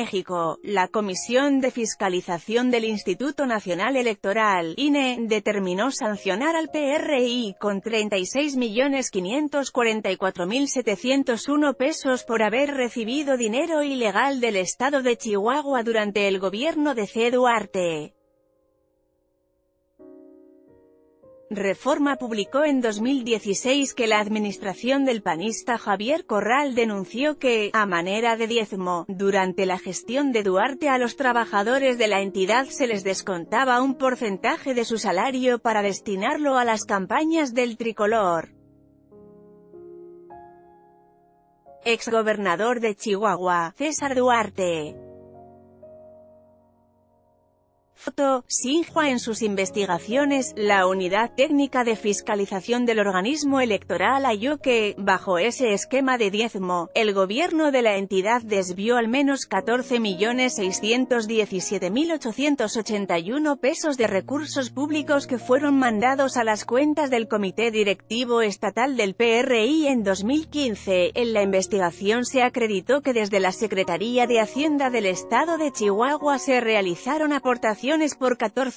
México, la Comisión de Fiscalización del Instituto Nacional Electoral, INE, determinó sancionar al PRI con 36.544.701 pesos por haber recibido dinero ilegal del estado de Chihuahua durante el gobierno de C. Duarte. Reforma publicó en 2016 que la administración del panista Javier Corral denunció que, a manera de diezmo, durante la gestión de Duarte a los trabajadores de la entidad se les descontaba un porcentaje de su salario para destinarlo a las campañas del tricolor. Exgobernador de Chihuahua, César Duarte. Foto, Xinhua. En sus investigaciones, la Unidad Técnica de Fiscalización del organismo electoral halló que, bajo ese esquema de diezmo, el gobierno de la entidad desvió al menos 14.617.881 pesos de recursos públicos que fueron mandados a las cuentas del Comité Directivo Estatal del PRI en 2015. En la investigación se acreditó que desde la Secretaría de Hacienda del Estado de Chihuahua se realizaron aportaciones por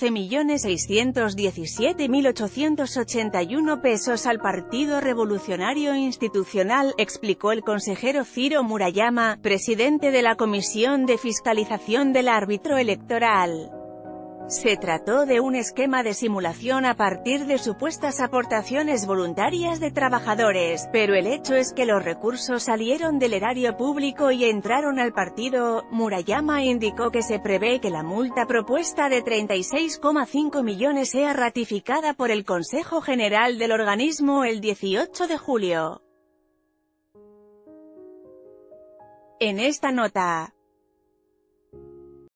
14.617.881 pesos al Partido Revolucionario Institucional, explicó el consejero Ciro Murayama, presidente de la Comisión de Fiscalización del Árbitro Electoral. Se trató de un esquema de simulación a partir de supuestas aportaciones voluntarias de trabajadores, pero el hecho es que los recursos salieron del erario público y entraron al partido. Murayama indicó que se prevé que la multa propuesta de 36,5 millones sea ratificada por el Consejo General del organismo el 18 de julio. En esta nota,